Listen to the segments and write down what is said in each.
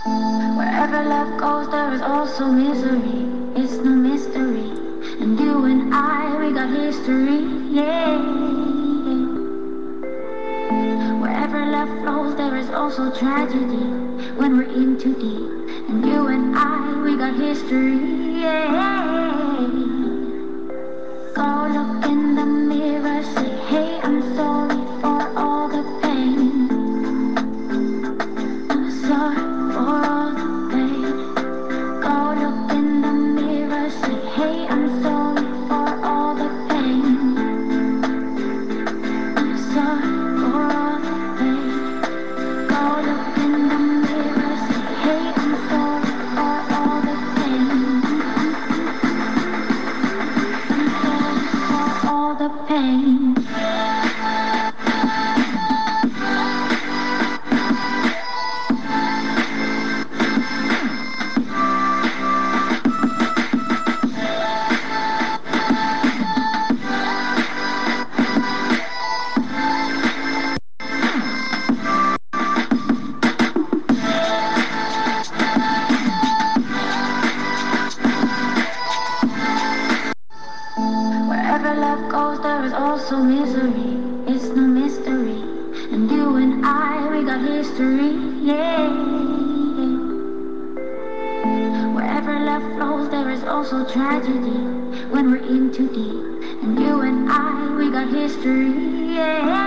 Wherever love goes, there is also misery. It's no mystery. And you and I, we got history. Yeah. Wherever love flows, there is also tragedy. When we're in too deep. And you and I, we got history. Yeah. Go look in the mirror, say, hey, I'm sorry for all the pain. I'm sorry for all the pain. Go look in the mirror, say, hey, I'm sorry for all the pain. I'm sorry for all the pain. Go look in the mirror, say, hey, I'm sorry for all the pain. I'm sorry for all the pain. Wherever love goes, there is also misery. It's no mystery. And you and I, we got history. Yeah. Wherever love flows, there is also tragedy. When we're in too deep. And you and I, we got history.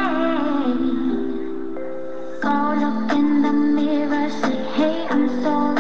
Yeah. Go look in the mirror, say, hey, I'm sorry